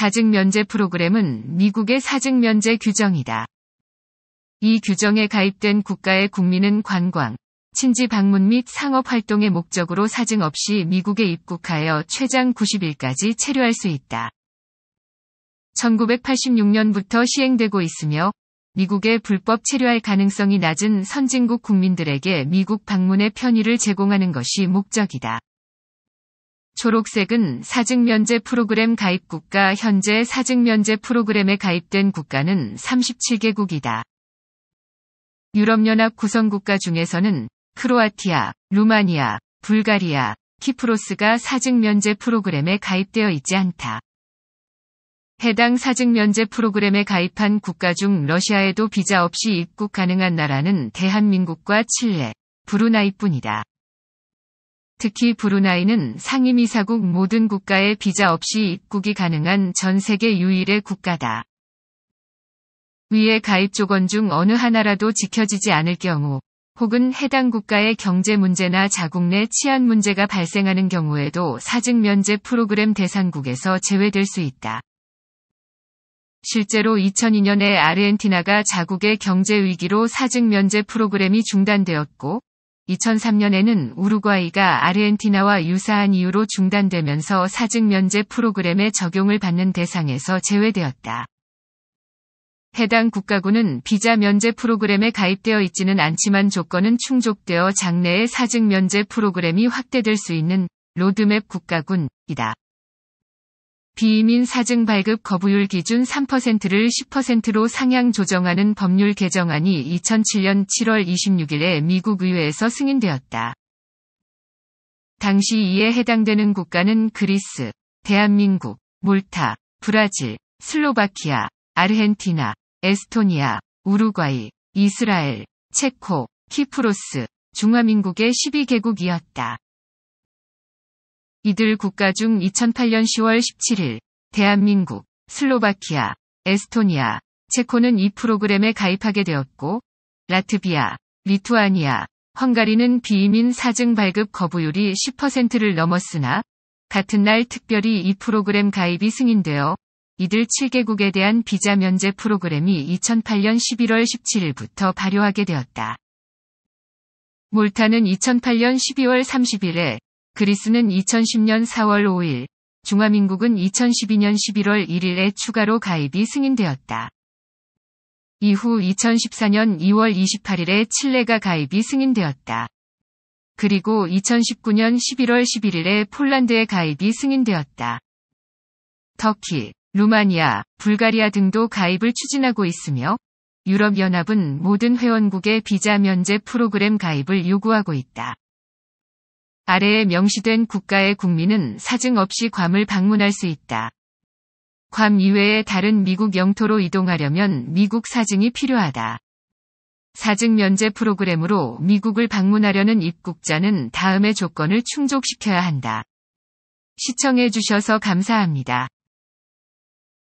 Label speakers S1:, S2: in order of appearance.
S1: 사증 면제 프로그램은 미국의 사증 면제 규정이다. 이 규정에 가입된 국가의 국민은 관광, 친지 방문 및 상업 활동의 목적으로 사증 없이 미국에 입국하여 최장 90일까지 체류할 수 있다. 1986년부터 시행되고 있으며 미국에 불법 체류할 가능성이 낮은 선진국 국민들에게 미국 방문의 편의를 제공하는 것이 목적이다. 초록색은 사증 면제 프로그램 가입 국가. 현재 사증 면제 프로그램에 가입된 국가는 37개국이다. 유럽연합 구성국가 중에서는 크로아티아, 루마니아, 불가리아, 키프로스가 사증 면제 프로그램에 가입되어 있지 않다. 해당 사증 면제 프로그램에 가입한 국가 중 러시아에도 비자 없이 입국 가능한 나라는 대한민국과 칠레, 브루나이뿐이다. 특히 브루나이는 상임이사국 모든 국가에 비자 없이 입국이 가능한 전 세계 유일의 국가다. 위의 가입 조건 중 어느 하나라도 지켜지지 않을 경우, 혹은 해당 국가의 경제 문제나 자국 내 치안 문제가 발생하는 경우에도 사증 면제 프로그램 대상국에서 제외될 수 있다. 실제로 2002년에 아르헨티나가 자국의 경제 위기로 사증 면제 프로그램이 중단되었고, 2003년에는 우루과이가 아르헨티나와 유사한 이유로 중단되면서 사증 면제 프로그램의 적용을 받는 대상에서 제외되었다. 해당 국가군은 비자 면제 프로그램에 가입되어 있지는 않지만 조건은 충족되어 장래에 사증 면제 프로그램이 확대될 수 있는 로드맵 국가군이다. 비이민 사증 발급 거부율 기준 3%를 10%로 상향 조정하는 법률 개정안이 2007년 7월 26일에 미국 의회에서 승인되었다. 당시 이에 해당되는 국가는 그리스, 대한민국, 몰타, 브라질, 슬로바키아, 아르헨티나, 에스토니아, 우루과이, 이스라엘, 체코, 키프로스, 중화민국의 12개국이었다. 이들 국가 중 2008년 10월 17일, 대한민국, 슬로바키아, 에스토니아, 체코는 이 프로그램에 가입하게 되었고, 라트비아, 리투아니아, 헝가리는 비이민 사증 발급 거부율이 10%를 넘었으나, 같은 날 특별히 이 프로그램 가입이 승인되어, 이들 7개국에 대한 비자 면제 프로그램이 2008년 11월 17일부터 발효하게 되었다. 몰타는 2008년 12월 30일에, 그리스는 2010년 4월 5일, 중화민국은 2012년 11월 1일에 추가로 가입이 승인되었다. 이후 2014년 2월 28일에 칠레가 가입이 승인되었다. 그리고 2019년 11월 11일에 폴란드의 가입이 승인되었다. 터키, 루마니아, 불가리아 등도 가입을 추진하고 있으며, 유럽연합은 모든 회원국의 비자 면제 프로그램 가입을 요구하고 있다. 아래에 명시된 국가의 국민은 사증 없이 괌을 방문할 수 있다. 괌 이외의 다른 미국 영토로 이동하려면 미국 사증이 필요하다. 사증 면제 프로그램으로 미국을 방문하려는 입국자는 다음의 조건을 충족시켜야 한다. 시청해 주셔서 감사합니다.